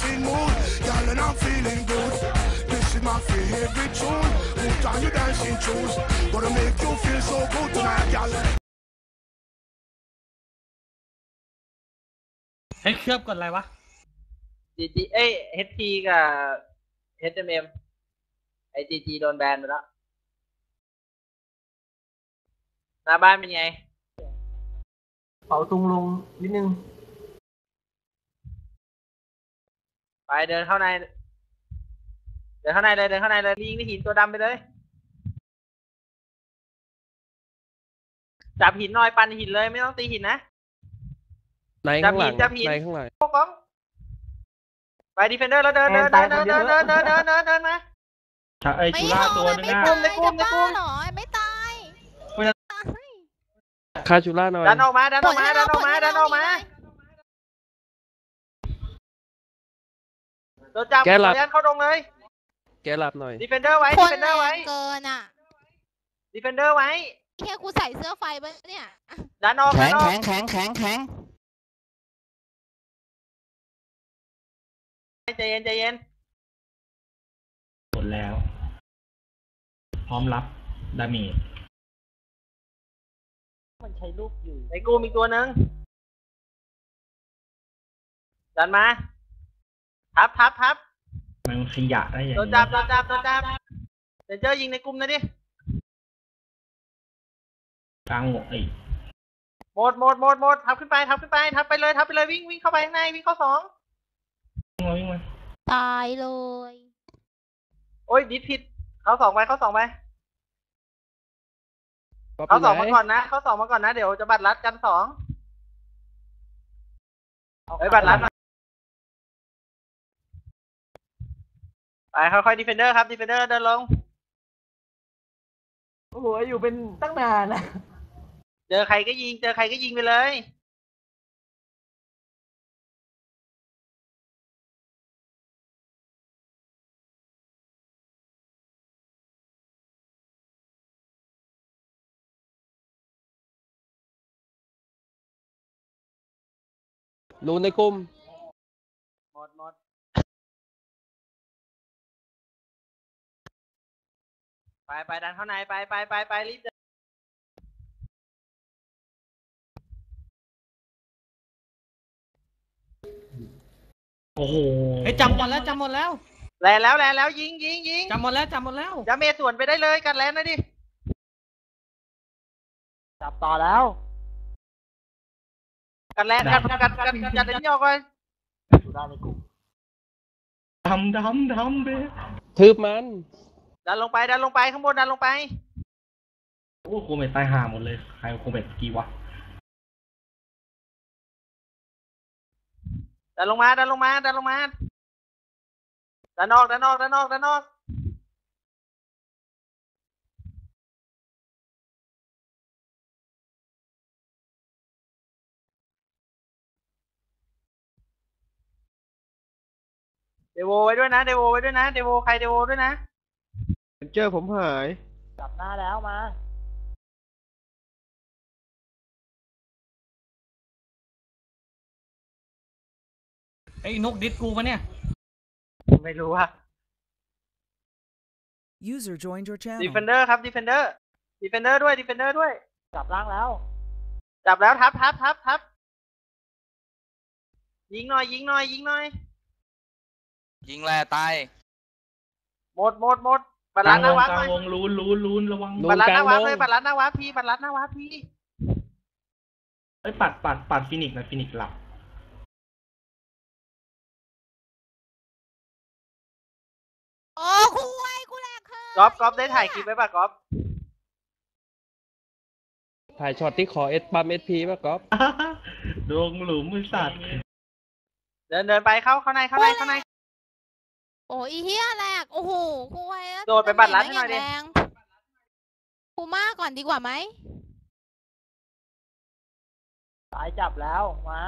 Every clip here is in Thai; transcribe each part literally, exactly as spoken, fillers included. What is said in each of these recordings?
dancing mood, girl, and I'm feeling good. This is my favorite tune. Put on your dancing shoes, gonna make you feel so good tonight, girl. เฮ้ยเคลือบก่อนอะไรวะจีจีเอ้ยเฮดทีกับเฮดเอ็มไอจีจีโดนแบนไปแล้วหน้าบ้านเป็นไงเป่าตุงลงนิดนึงไปเดินเข้าในเดินเข้าในเลยเดินเข้าในเลยยิงที่หินตัวดำไปเลยจับหินหน่อยปันหินเลยไม่ต้องตีหินนะในข้างหลังในข้างหลังโก้งไปดีเฟนเดอร์แล้วเดินเดินเดินเดินเดินเดินเดินเดินเดินเดินมาไอจูล่าตัวนึงนะในกลุ่มในกลุ่มหรอไม่ตายคาจูล่าหน่อยดันออกมาดันออกมาดันออกมาดันออกมาโดนจับยันเข้าตรงเลยแกหลับหน่อยดีเฟนเดอร์ไว้ดีเฟนเดอร์ไว้เกินอ่ะดีเฟนเดอร์ไว้แค่กูใส่เสื้อไฟบ้างเนี่ยดันออกแข็งแข็งแข็งแข็งแข็งใจเย็นใจเย็นหมดแล้วพร้อมรับดาเมจมันใช้ลูกอยู่ไอ้กูมีตัวนึงดันมาทับทับทับมันขยะได้ยังไงโดนจับโดนจับโดนจับเดี๋ยวเจอยิงในกลุ่มนะดิกลางหมดไอ้หมดหมดหมดหมดทับขึ้นไปทับขึ้นไปทับไปเลยทับไปเลยวิ่งวิ่งเข้าไปข้างในวิ่งเข้าสองวิ่งมาตายเลยโอ้ยดิผิดเขาสองไปเขาสองไปเขาสองมาก่อนนะเขาสองมาก่อนนะเดี๋ยวจะบัตรลัดกันสองเฮ้ยบัตรลัดไปค่อยๆดีเฟนเดอร์ครับดีเฟนเดอร์เดินลงโอ้โหอยู่เป็นตั้งนานนะเจอใครก็ยิงเจอใครก็ยิงไปเลยรูในกลุ่มหมดหมดไปไปดันเข้าในไปไปไปไปรีบเดินโอ้โหเฮ้ยจำหมดแล้วจำหมดแล้วแล้แล้วแล้วแล้วยิงยิงยิงจำหมดแล้วจำหมดแล้วจะเมย์สวนไปได้เลยกันแล้วนะดิจับต่อแล้วกันแล้วกันกันกันกันจะได้ยอกไปดำดำดำเบ้ทืบมันดันลงไปดันลงไปข้างบนดันลงไปโอ้โคเมตตายห่าหมดเลยใครโคเมตกี่วะดันลงมาดันลงมาดันลงมาดันออกดันออกดันออกดันออกเดโวไว้ด้วยนะเดโวไว้ด้วยนะเดโวใครเดโวด้วยนะเจอผมหายจับหน้าแล้วมาไอ้นกดิสกูปะเนี่ยไม่รู้ว่า User joined your channel Defender ครับ Defender Defender ด้วย Defender ด้วยจับล่างแล้วจับแล้วทับทับทับทับยิงหน่อยยิงหน่อยยิงหน่อยยิงแร่ตายหมดหมดหมดบัลลังก์หน้าวัดเลยกลางวงลูนลูนลูนระวังบัลลังก์หน้าวัดเลยบัลลังก์หน้าวัดพี่บัลลังก์หน้าวัดพี่ไอ้ปัดปัดปัดฟินิกนะฟินิกหลับโอ้คุยกูแหลกคือก๊อฟก๊อฟได้ถ่ายคลิปไว้ป่ะก๊อฟถ่ายช็อตที่ขอเอสปั๊มเอสพีป่ะก๊อฟดวงหลุมมือสัตว์เดินเดินไปเข้าเข้าในเข้าในเข้าในโอ้ยเฮียแหลกโอ้โหคุยโดดไปบัตรลัดให้หน่อยดิกูมาก่อนดีกว่าไหมสายจับแล้วมา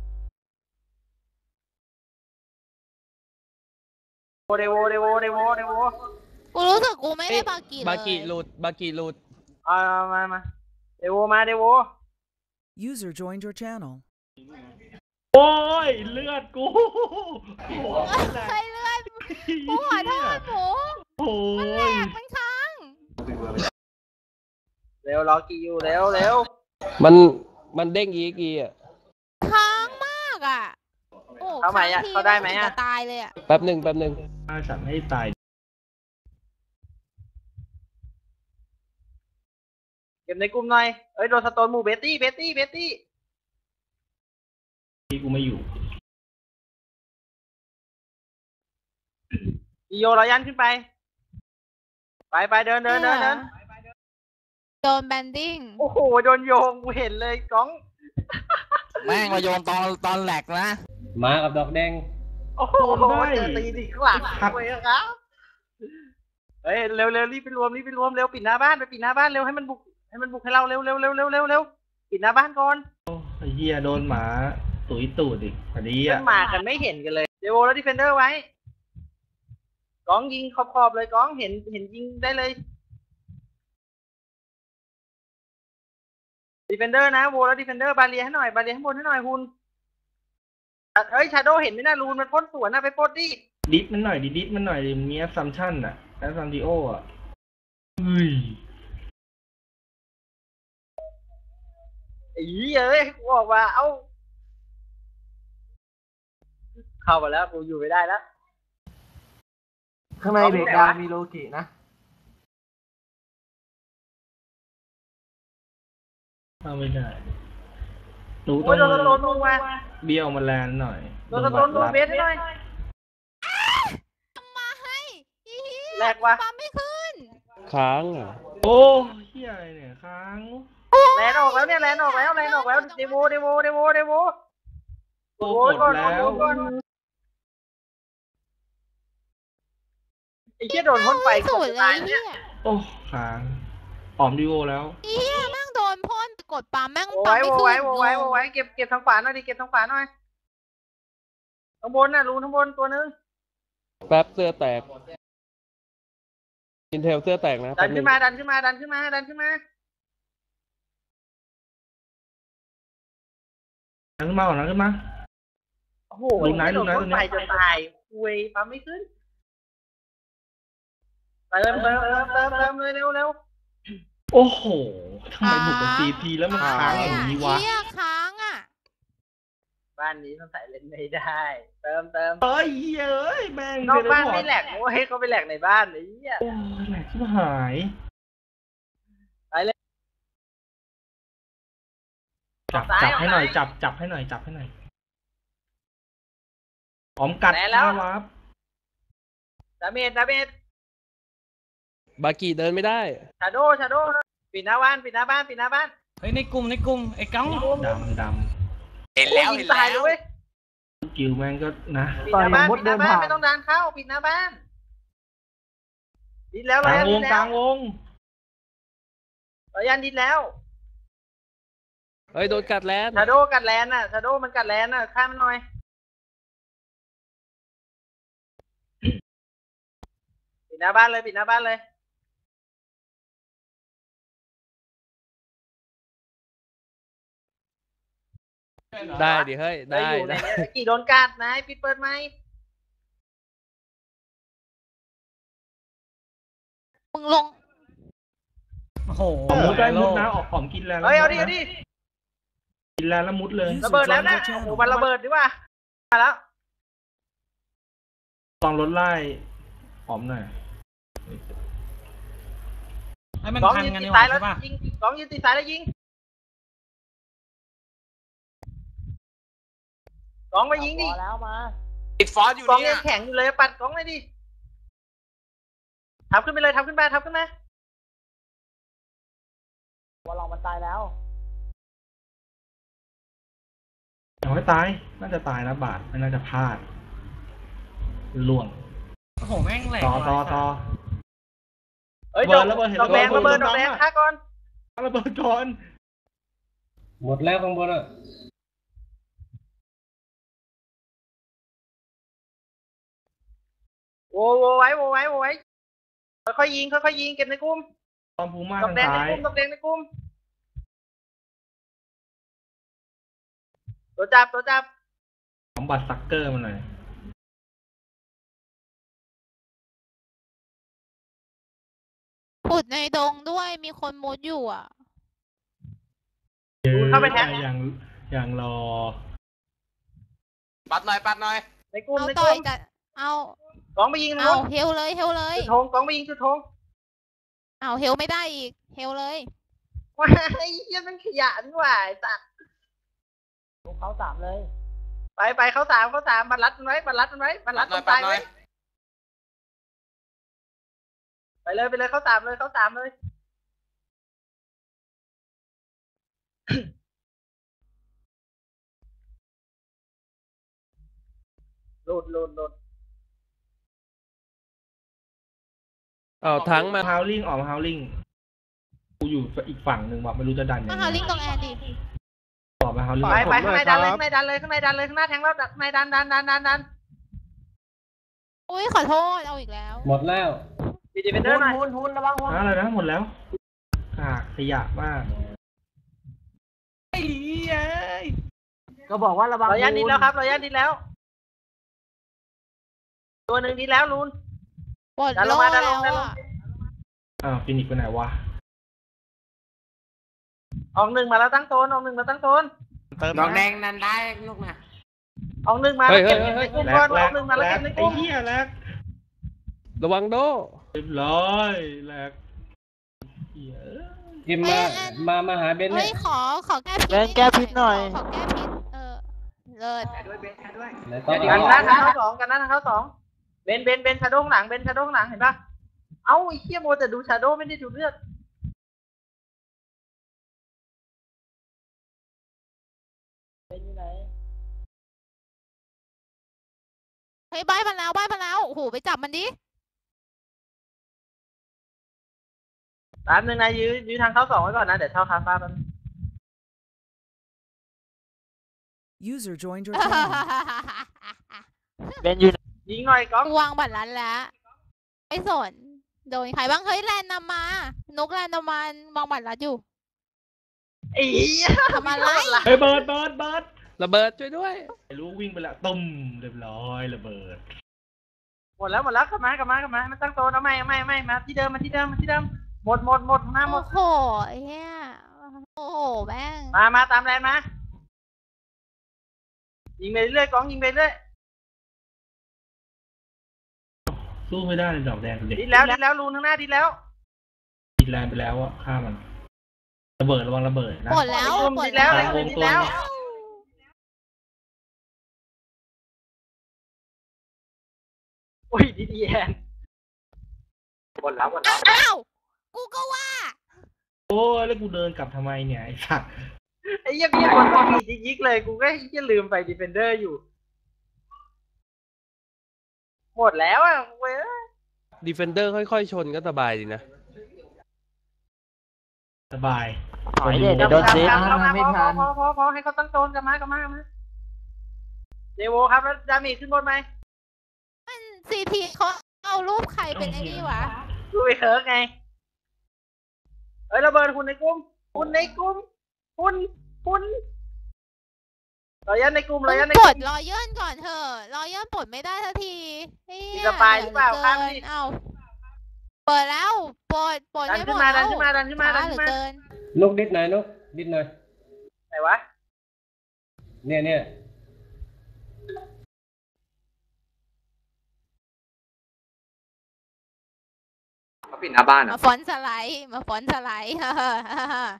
เดโวเดโวเดโวเดโวกูรู้สึกกูไม่ได้บากิเลยบากิหลุดบากิหลุดเอามามาเดโวมาเดโว User joined your channel โอ้ยเลือดกูใครเลื่อนกูขอโทษหมูโอ้มันแหลยกมันค้างเร็วรอกี่อยู่เร็วเร็วมันมันเด้งอีกอีอ่ะค้างมากอ่ะโอ้เข้าไหมอ่ะค้งทีเข้าได้ไหมนอ่ะจะตายเลยอ่ะแป๊บหนึ่งแป๊บหนึ่งถ้าฉันให้ตายเก็บในกลุ่มหน่อยเอ้ยโดนสโตนหมู่เบตตี้เบตตี้เบตตี้ที่กูไม่อยู่อีโยเรายันขึ้นไป ไปไปเดินเดินเดินเดินโดนแบนดิ้งโอ้โหโดนโยงกูเห็นเลยก้องแม่งมาโยนตอนตอนแหลกนะมากับดอกแดงโอ้โหเจอตีดิข้างหลังเลยครับเฮ้ยเร็วเร็วรีบไปรวมรีบไปรวมเร็วปิดหน้าบ้านไปปิดหน้าบ้านเร็วให้มันบุกให้มันบุกให้เราเร็วเร็วเร็วเร็วเร็วเร็วปิดหน้าบ้านก่อนโอ้ไอ้เหี้ยโดนหมาตุ๋ยตูดอีกพอดีขึ้อ่ะนมากันไม่เห็นกันเลยเดโวแล้วดิเฟนเดอร์ไว้ก้องยิงขอบขอบเลยก้องเห็นเห็นยิงได้เลยดิเฟนเดอร์นะโวแล้วดิเฟนเดอร์บาเลียให้หน่อยบาเลียข้างบนให้หน่อยคุณเฮ้ยชาโดเห็นไหมนะรูนมันพ่นสวนนะไปพ่นดิดิสมันหน่อยดิดิสมันหน่อยดิมีแอสซัมชั่นอ่ะแอสซัมติโออ่ะเฮ้ยไอ้เหี้ยเอ้ยกูออกมาเอ้าเข้ามาแล้วกูอยู่ไม่ได้แล้วข้างในเบรกดาวน์มีโลกินะเข้าไม่ได้หนูโอ้ต้อย งโดนสโตนลงมาเบี้ยวมาแลนหน่อยโดนสโตนลงเบสให้หน่อยมาให้อีเหี้ยแรกวะปั๊มไม่ขึ้นค้างอ่ะโอ้เฮียอะไรเนี่ยค้างแลนออกแล้วเนี่ยแลนออกแล้วแลนออกแล้วเดโวเดโวเดโวเดโวโอ้โอ้กยดก่อนแล้วโอ้ยก่อนไอ้เหี้ยโดนพ่นไฟสุดเลตายยเนี่ยเหี้ยโอ้ค้างออมดิโอแล้วอีเหี้ยแม่งโดนพ่นกดปั๊มแม่งโอ้ปั๊มยไม่โอ้ขึ้ยนโอ้ยโอ้ยเก็บเก็บทางขวาหน่อยดิเก็บทางขวาหน่อยข้างบนน่ะรูข้างบนตัวนึงแป๊บเสื้อแตกอินเทลเสื้อแตกนะดัแป๊นบหขึ้นึ่นงมาดันขึ้นมาดันขึ้นมาดันขึ้นมานั่งขึ้นมาก่อนนั่งขึ้นมาโอ้โหรูไหนรูไหนโดนพ่นไฟจนตายคุยปั๊มไม่ขึ้นเติมเติมเติมเติมเติมเลยเร็วเร็วโอ้โหทำไมบุกกับซีพีแล้วมันค้างอย่างนี้วะเหี้ยค้างอ่ะบ้านนี้ต้องใส่เล่นไม่ได้ เติมเติมเฮ้ยเอ้ยแม่งนอกบ้านเลยไม่แหลกโอ้ยเขาไปแหลกในบ้านไอ้เหี้ยโอ้ยแหลกที่หายไปเลยจับซ้ายจับให้หน่อยออกซ้ายจับจับให้หน่อยจับให้หน่อยหอมกัดแหลกแล้วนะครับดาเมจดาเมจบากีเดินไม่ได้ชาโดชาโดปิดหน้าบ้านปิดหน้าบ้านปิดหน้าบ้านเฮ้ยในกลุ่มในกลุ่มไอ้กังดำดเห็นแล้วโอ้ยเห็นตายแล้เลวยเว้ยำกิวแม่งก็นะปิดหน้าบ้านต่อยมดปิดหน้าบ้านเดินผ่านไม่ต้องดันเข้าปิดหน้าบ้านดิดแล้วกร้อลาย งยันวดิงดกแล้ลาว งวงร้อยยันดิดแล้วเฮ้ยโดนกัดแลนด์ชาโดกัดแลนน่ะชาโดมันกัดแลนน่ะฆ่ามันหน่อยปิดหน้าบ้านเลยปิดหน้าบ้านเลยได้ดิเฮ้ย ได้อยู่ในได้เนี้ยกี่โดนกัดนายปิดเปิดไหมมึงลงโอ้โหออกมุดได้โลมุดกนะออกของกินแล้วเฮ้ยเอาดิเอาดิกินแล้วแล้วมุดเลยระเบิดแล้วนะโอ้โหมันระเบิดดีว่ามาแล้วตองรถไล่หอมหน่อยไอ้มันสองทันยืนกันตีนี่หซ้าว่ายแล้วใช่ป่ะยิงสองยืนตีซ้ายแล้วยิงสองมายิงดิติดฟอสอยู่กองเนี่ยัยงแข็งอยู่เลยปัดกองเลยดิทับขึ้นไปเลยทับขึ้นมาทับขึ้นมาว่าลองมันตายแล้วยังไม่ตาย น่าจะตายนะบาทไม่น่าจะพลาดล่วงโอ้โหแม่งแหลกต่อต่อต่อเอ้ยระดเบิอดกระเบิดเห็นดอกแดงระระเบิเบิดดดอกแดงระเบิดฆ่าก่อนระเบิดก่อนหมดแล้วข้างบนอ่ะโว้โวไว้โวไว้โวไว้ค่อยๆยิงค่อยๆยิงเก็บในกลุ่มตอมพูม่าดอกทางแดงในซ้ายกลุ่มดอกแดงในกลุ่มตัวจับตัวจับบัตรซักเกอร์มาหน่อยขุดในดงด้วยมีคนมุดอยู่อ่ะเข้าไปแทงอย่างอย่างรอปัดหน่อยปัดหน่อยในกลุ่มเอาในกต่อลุ่ยมกับเอากองไปยิงเอานู้นเฮลเลยเฮลเลยจุดธงกองไปยิงจุดธงเอาเฮลไม่ได้อีกเฮลเลยว้ายไอ้เหี้ยมันขยะนี่หว่าไอ้สัตว์เขาสามเลย ไปไปเขาสามเขาสามบัตรลัดมันไว้บัตรลัดมันไว้บัตรปัลัดดหน่ตอรยงปัตาดยหน่อไว้ยไปเลยไปเลยเขาสามเลยเขาสามเลย หลุดหลุดหลุดเอาทั้งมาฮาวลิงออกมาฮาวลิงกูอยู่อีกฝั่งหนึ่งว่ะไม่รู้จะดันยังมาไงหาลิงตรงแอนดิออกมาฮาวลิงไปไปข้างในดันเลยข้างในดันเลยข้างในดันเลยข้างหน้าแทงแล้วข้างในดันดันดันดันดันอุ้ยขอโทษเอาอีกแล้วหมดแล้วดีดีเป็นเดอร์หน่อยอะไรนะหมดแล้วกากขยะมากไอ้เอ้ยก็บอกว่าระวังเรายันดินแล้วครับเรายันดินแล้ว ตัวหนึ่งดินแล้วลูนปลดดันลโล่งมาดันลแล้งวดันลงอ่ะอ้าวฟินิกซ์ไปไหนวะออกหนึ่งมาแล้วตั้งโซนออกหนึ่งมาตั้งโซนดอกแดงนันได้ลูกนะออกหนึ่งมาเฮ้แล้วยเก็บเฮ้ในยกลุ่มแลก่อนกแลออก กหนึ่งมาแล้วแลเก็กบในกไอ้ลุ่มเหี้ยแลกระวังโดเรียบร้อยแลกเหี้ยกิมมา มามาหาเบนเฮ้เนี่ย ยขอขอแก้พิษแบนแก้พิษหน่อยขอแก้พิษเออเลิศไหนต่อกันหน้าทางเข้าสองกันหน้าทางเข้าสองเบนเบนเบนชาโดว์ข้างหลังเบนชาโดว์ข้างหลังเห็นปะเอ้าไอ้เหี้ยโมแต่ดูชาโดว์ไม่ได้ดูเลือดเป็นอยู่ไหนเฮ้ยใบายมันแล้วใบายมันแล้วโอ้โหไปจับมันดิแป๊บนึงนะยื้อยื้อทางเข้าสองไว้ก่อนนะเดี๋ยวเช่าคาฟ้าแป๊บนึง User joined your channel. เป็นอยู่ไหนยิงหน่อยก๊อฟวางบัตรลันแล้วไม่สนโดนใครบ้างเฮ้ยแลนนำมา นกแลนนำมาวางบัตรลัดอยู่ไอ้เหี้ยทำอะไรเฮ้ยเบิร์ดเบิร์ดเบิร์ดระเบิดช่วยด้วยไอ้ลูกวิ่งไปละตุ้มเรียบร้อยระเบิดหมดแล้วหมดแล้วกลับมากลับมากลับมามันตั้งโซนเอาไม่เอาไม่เอาไม่มาที่เดิมมาที่เดิมมาที่เดิมหมดหมดหมดหน้าหมโอ้ดโหไอ้เฮียโอ้โหแม่งมามาตามแลนมายิงไปเรื่อยกองยิงไปเรื่อยสู้ไม่ได้เลยดอกแดงเด็กดีแล้วดีแล้วรูนข้างหน้าดีแล้วดีแลนไปแล้วอะฆ่ามันระเบิดระวังระเบิดนะปลดแล้วในกลุ่มปลดีดแล้วแล้วในกลุ่มดีแล้วโอ้ยดีดีแอนหมดแล้วหมดแล้วอ้าวกูก็ว่าโอ้ยแล้วกูเดินกลับทำไมเนี่ยไอ้สัตว์ไอ้เหี้ยพี่คนตัวผิดยิกๆเลยกูก็เหี้ยลืมไปดีเฟนเดอร์อยู่ หมดแล้วอ่ะเว้ยดีเฟนเดอร์ค่อยๆ ชนก็สบายดีนะสบายถอยเด็ดเดี๋ยวโดนเซฟพอไม่ทันพอพอพอให้เขาตั้งโซนกันมากกันมากมาเดโวครับแล้วดามีขึ้นบนไหมมันซีทีเขาเอารูปใครเป็นไอ้นี่วะดูไปเคิร์กไงเอ้ยระเบิดหุ่นในกลุ่มหุ่นในกลุ่มหุ่นหุ่นรอยันในกลุ่มรมึอง ยันในปกลลุ่ดมรอยเยื่นก่อนเถอะรอยเยื่นปลดไม่ได้สักทีเฮ้ยมีสปายหรือเปล่าหลืข้ามเกิดินเอาเปิดแล้วปลดปลดดันให้หมขึ้นดมาดัแล้นวขึ้นมาดันขึ้นมาดัช้าน เหลืขึ้อนมาเกินนกดิดหน่อยนกดิดหน่อยไหนวะเนี่ยเนี่ยเขาปิดหน้าบ้านมาอ่ะฟอนต์สไลด์มาฟอนต์สไลด์ ฮ่าฮ่าฮ่าฮ่า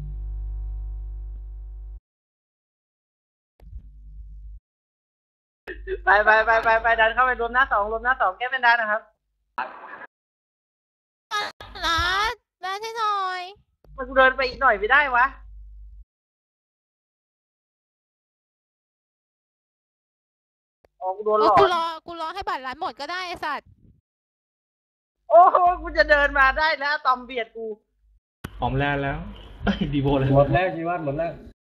ไปไปไปไปไปดันเข้าไปรวมหน้าสองรวมหน้าสองแก้เป็นดันนะครับรัดรัดให้หน่อยมันกูเดินไปอีกหน่อยไม่ได้วะอ๋อกูโดนหเอลออกกูรอกูรอให้บัตรร้านหมดก็ได้ไอ้สัตว์โอ้โหกูจะเดินมาได้แล้วตอมเบียดกูหอมแลนแล้วเอ้ยดีโบเลยหมดแล้วชีวัตหมดแล้ว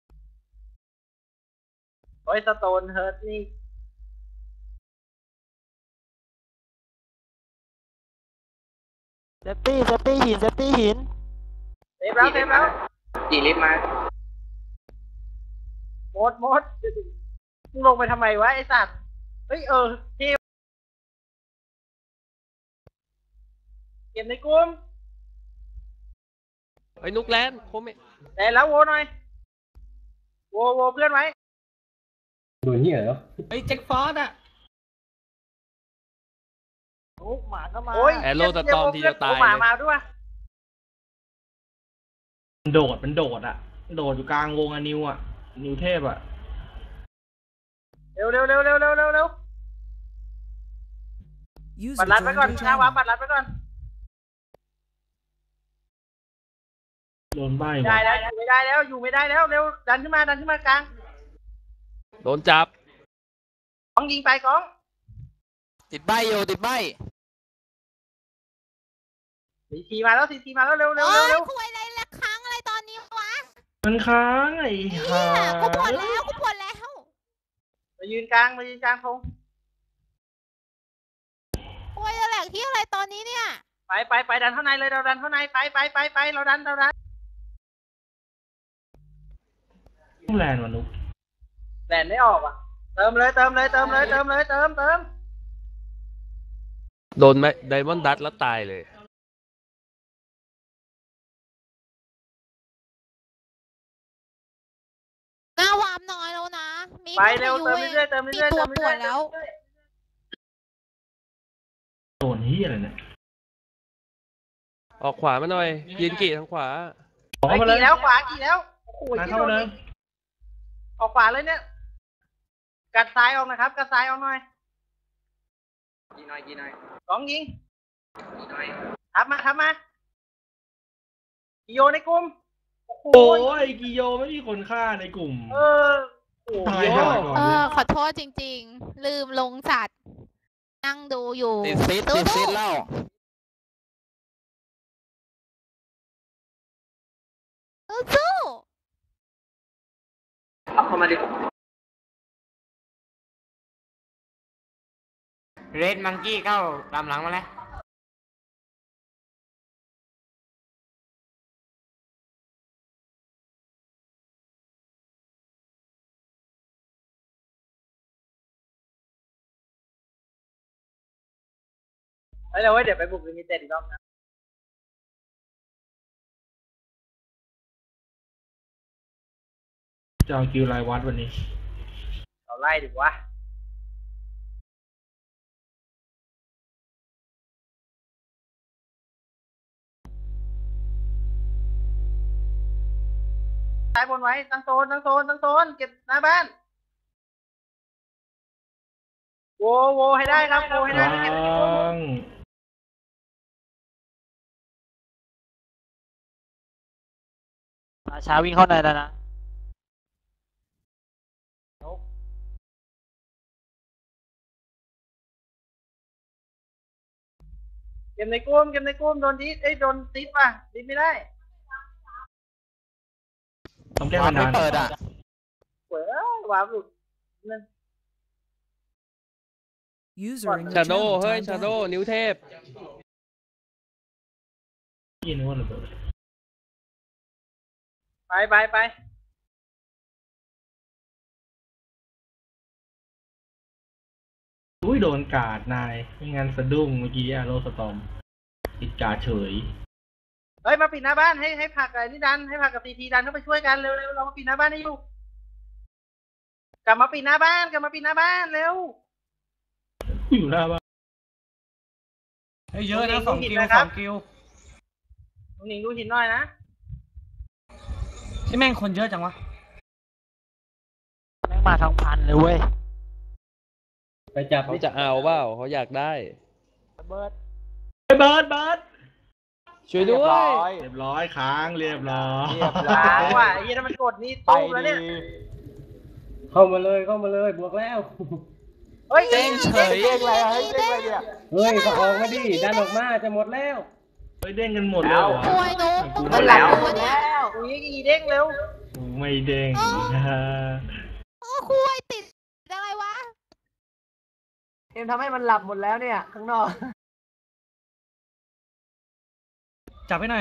โอ้ยสโตนเฮิร์ตนี่เซฟตี้เซฟตี้หินเซฟตี้หินเซฟแล้วเซฟแล้วกี่ลิฟต์มาหมดหมดมึงลงไปทำไมวะไอ้สัตว์เฮ้ยเออเทพเก็บในกลุ่มไอ้นุกแลนด์โคเมะแต่แล้วโวหน่อยโวโวเพื่อนไว้โดนเหี้ยเหรอไอ้แจ็คฟอร์ดอะโอ้หมาก็มาโอ้ยแอโร่ตะตอมทีจะตายโอ้หมาเลยมาด้วยมันโดดมันโดดอะโดดอยู่กลางวงอะนิวอะนิวเทพอะเร็วเร็วเร็วเร็วเร็วเร็วเร็ว User ปัดรัดไว้ joined ก่อน your ช้า channel. วะปัดรัดไว้ก่อนโดนใบ้ได้วะแล้วอยู่ไม่ได้แล้วอยู่ไม่ได้แล้วเร็วดันขึ้นมาดันขึ้นมากลางโดนจับกองยิงไปกองติดใบโยติดใบสีทีมาแล้วสีทีมาแล้วเร็วเร็วโอ้เร็วย เร็วคุยอะไรละครั้งอะไรตอนนี้วะมันค้างไอ้เนี่ห่ายกูปวดแล้วกูปวดแล้วมายืนกลางมายืนกลางธงโอ้ยอะไรที่อะไรตอนนี้เนี่ยไปไปไปดันเข้าในเลยเราดันเข้าในไปไปไปไปเราดันเราดันต้องแลนด์วะนุกแลนไม่ออกอ่ะเติมเลยเติมเลยเติมเลยเติมเลยเติมเติมโดนไหมไดมอนด์ดัตแล้วตายเลยหน้าวามน้อยแล้วนะมีไปเร็วเติมเรื่อยๆเติมมีเรื่อยๆตัเติวมปเรื่วอดยๆแล้วโดนเฮียอะไรเนี่ยออกขวามาหน่อยยืนกี่ทางขวาออกไปเข้ามาเลยกี่แล้วขวากี่แล้วโอ้โหมาที่เข้าโดมาน เลยออกขวาเลยเนี่ยกัดซ้ายออกนะครับกัดซ้ายออกหน่อยยิงหน่อยยิงหน่อยสองยิงยิงหน่อยทับมาทับมาโยในกลุ่มโอ้โหโอ้ยกิโยไม่มีคนฆ่าในกลุ่มเออโอ้โหตายห่าก่อนเอเลยอขอโทษจริงๆ ลืมลงสัตว์นั่งดูอยู่ติดซิดติดซิดแล้วสู้สู้เอาเข้ามาดิเรดมังกี้เข้าตามหลังมาแล้วเฮ้ยเดี๋ยวเว้ยเดี๋ยวไปบุกลิมิเต็ดอีกรอบนะจะเอาคิวรายวัดวันนี้เราไล่ดีกว่าซ้ายบนไว้ตั้งโซนตั้งโซนตั้งโซนเก็บหน้าบ้านโวโวให้ได้ครับโวให้ได้เก็บในกลุ่มช้าวิ่งเข้าในแล้วนะเก็บในกลุ่มเก็บในกลุ่มโดนดิสเอ้ยโดนดิสป่ะดิสไม่ได้ต้องแก้วัปันญไม่หาเปิดอ่ะเปิดแล้ววาร์ปหลุดนั่น User in your ชาโด channel เฮ้ย timed ชาโด out. นิ้วเทพยินว่าระเบิดไปไปไปอุ้ยโดนกาดนายไม่งั้นสะดุ้งเมื่อกี้อะโรสตอมติดกาดเฉยเฮ้ยมาปิดหน้าบ้านให้ให้ผักไอ้นี่ดันให้ผักกับซีทีดันเข้าไปช่วยกันเร็วเร็วเรามาปิดหน้าบ้านให้อยู่กลับมาปิดหน้าบ้านกลับมาปิดหน้าบ้านเร็วอยู่หน้าบ้านเฮ้ยเยอะนะสองกิวสองกิวลุงหนิงดูหินหน่อยนะที่แม่งคนเยอะจังวะแม่งมาทั้งพันเลยเว้ยไปจับเขาจะเอาเปล่าเขาอยากได้เบิร์ดไอ้เบิร์ดเบิร์ดช่วยด้วยเรียบร้อยค้างเรียบร้อยเรียบร้อล้างยว่ะไอ้เหี้ยถ้ามันกดนี่ตู้มแล้วเนี่ยเข้ามาเลยเข้ามาเลยบวกแล้วเฮ้ยเด้งเฉยเด้งอะไรอะเฮ้ยเด้งอะไรเนี่ยเฮ้ยก็ออกมาดิดันออกมาจะหมดแล้วเฮ้ยเด้งกันหมดแล้วเหรอโอ้ยนุ๊กกูมึงหมดหลัแล้บวตัวเนี่ยกูยิงอีเด้งเร็วกูไม่เด้งโอ้คุยติดอะไรวะเอ็มทำให้มันหลับหมดแล้วเนี่ย ข้างนอกจับให้หน่อย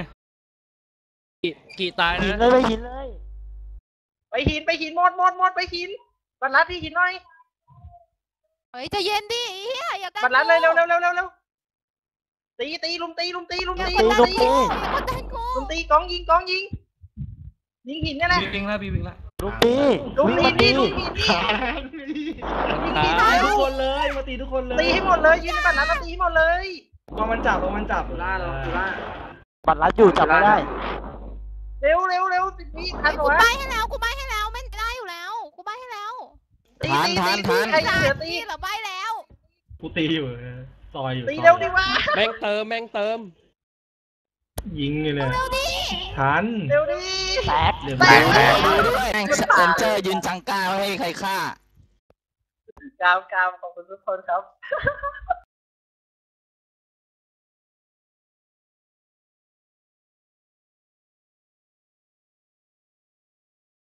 กี่กี่ตายหินนะเลยไปหินเลยไปหินไปหินหมดหมดหมดไปหิน ไปบัตรลัดที่หินหน่อยเฮ้ยใจะเย็นดิเฮียอย่าดันบัตรลัดเลยเร็วเร็วเร็วเร็วเร็วตีตีลุมตีลุมตีลุมอย่าตีกดลุมดันตีกูอย่ากดดันกูลุมตีกองยิงกองยิงยิงหินนี่แหละบีบิงแล้วบีบิงแล้วลุมหินนี่ลุมหินนี่ขาทุกคนเลยมาตีทุกคนเลยตีให้หมดเลยยืนบัตรลัดมาตีให้หมดเลยเอามันจับเอามันจับล่าเราล่าบัตรลัดอยู่จับไม่ได้เร็วเร็วเร็วสิบวิทันกูหัวใบให้แล้วกูใบให้แล้วไม่ได้อยู่แล้วกูใบให้แล้วตีตีตีตีใครเหลือตีนี่เหรอใบแล้วกูตีอยู่ซอยอยู่ตีเร็วดิวะแม่งเติมแม่งเติมยิงเลยเลยเร็วดิทันเร็วดิแตกเรียบแตร้อยกด้วยแม่งเซนเจอร์ยืนจังก้าให้ใครฆ่ากาวกาวขอบคุณทุกคนครับ